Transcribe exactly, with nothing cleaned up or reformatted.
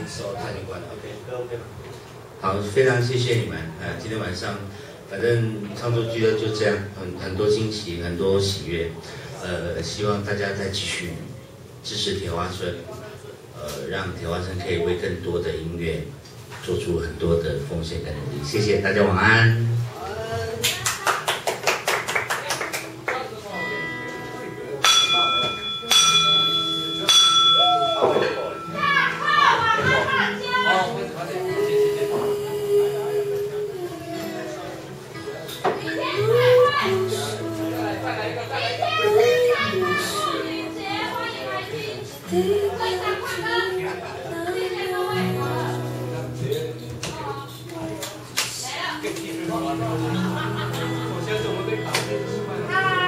手差点关了 ，OK， 歌 OK 吗？好，非常谢谢你们，呃，今天晚上反正创作剧就这样，很很多惊喜，很多喜悦，呃，希望大家再继续支持铁花村，呃，让铁花村可以为更多的音乐做出很多的奉献跟努力，谢谢大家，晚安。 我先怎么被打？